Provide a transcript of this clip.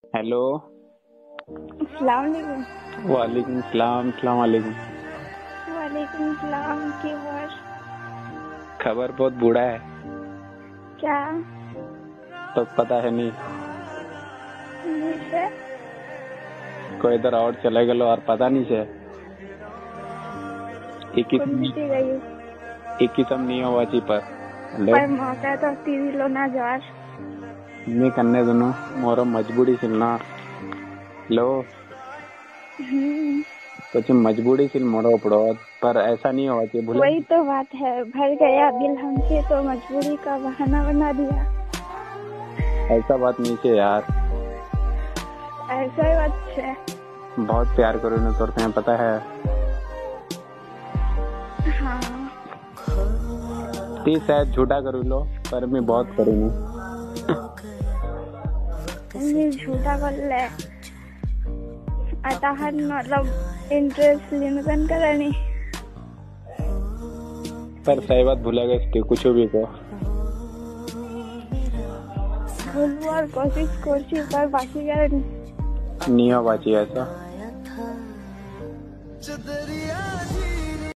Hello. अस्सलाम वालेकुम। वालेकुम सलाम। सलाम वालेकुम। वालेकुम सलाम की बार। खबर बहुत बूढ़ा है। क्या? तो पता है नहीं। मुझे कोई इधर और चले गलो और पता नहीं से। कौन जीती गई? एक किस्म नहीं हुआ ची ले पर मौका तो टीवी लो ना जार। नहीं करने दोनों मोरो मजबूरी सिलना लो। कुछ मजबूरी सिल मोड़ो पड़ो पर ऐसा नहीं हुआ चाहिए भूले। वही तो बात है, भर गया दिल हमसे तो मजबूरी का बहाना बना दिया। ऐसा बात नहीं से यार। ऐसा ही बात है। बहुत प्यार करो ना तोर से पता है। हाँ। ती शायद झूठा करू लो पर मैं बहुत करूँ। ये झूठा कर ले अतः मतलब इंटरेस्ट लिनकन करनी। पर सही बात भूलेगा इसके कुछ भी को भूलवार कोशिश कोशिश पर बाकी करनी नहीं हो बाची ऐसा।